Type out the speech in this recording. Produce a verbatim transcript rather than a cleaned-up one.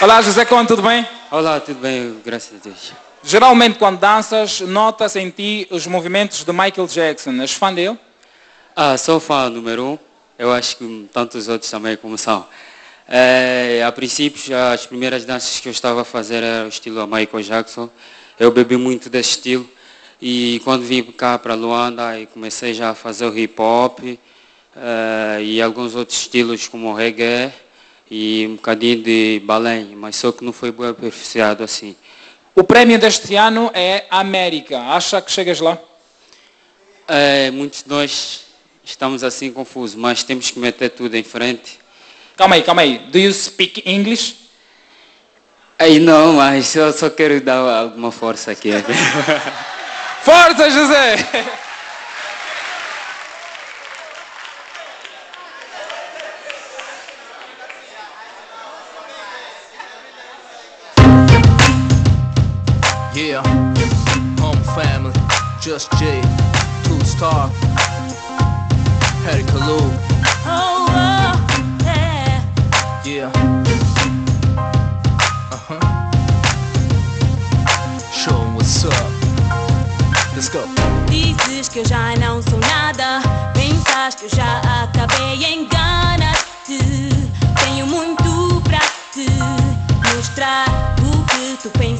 Olá, José Conde, tudo bem? Olá, tudo bem, graças a Deus. Geralmente, quando danças, nota-se em ti os movimentos de Michael Jackson. És fã dele? Ah, sou fã número um. Eu acho que tantos outros também como são. É, a princípio, já as primeiras danças que eu estava a fazer era o estilo Michael Jackson. Eu bebi muito desse estilo. E quando vim cá para Luanda, e comecei já a fazer o hip hop é, e alguns outros estilos como o reggae e um bocadinho de balé, mas só que não foi bem aperfeiçoado assim. O prémio deste ano é América. Acha que chegas lá? É, muitos de nós estamos assim confusos, mas temos que meter tudo em frente. Calma aí, calma aí. Do you speak English? Aí não, mas eu só quero dar alguma força aqui. Força, José! Yeah, home family, just J, two star, Harry Kalu. Oh, oh, yeah. Yeah. Uh-huh. Show 'em what's up. Let's go. Dizes que eu já não sou nada, pensas que eu já acabei, enganas-te. Tenho muito pra te mostrar o que tu pensas.